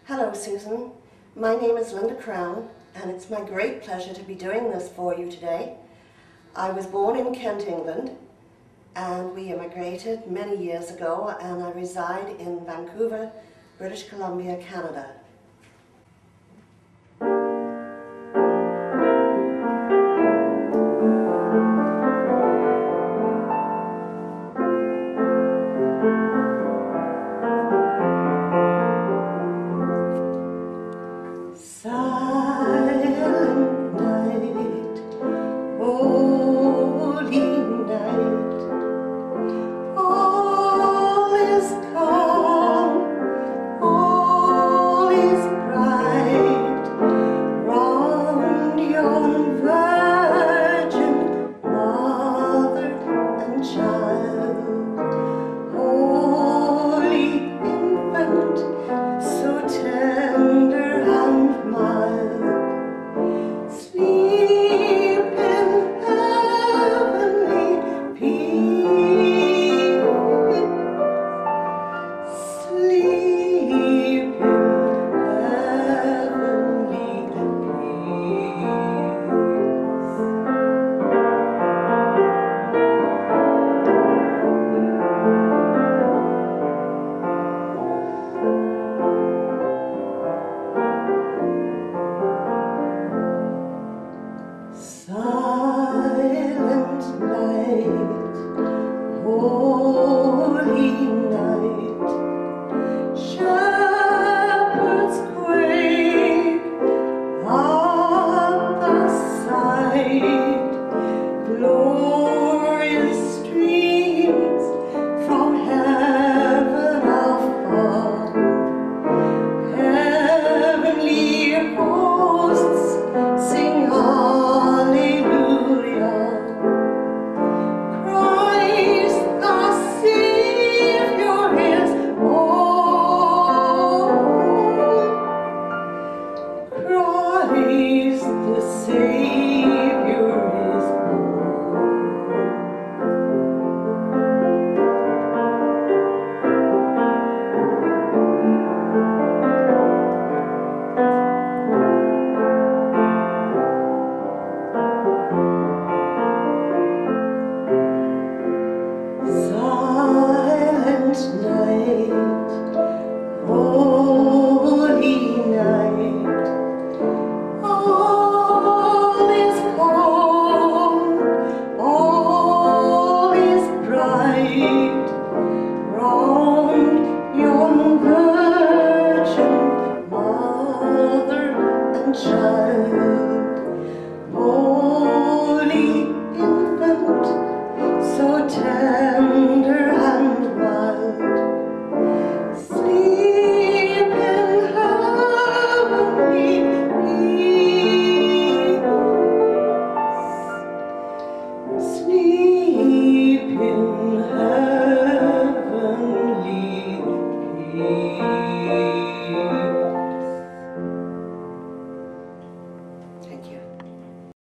Hello, Susan. My name is Linda Crown, and it's my great pleasure to be doing this for you today. I was born in Kent, England, and we immigrated many years ago, and I reside in Vancouver, British Columbia, Canada.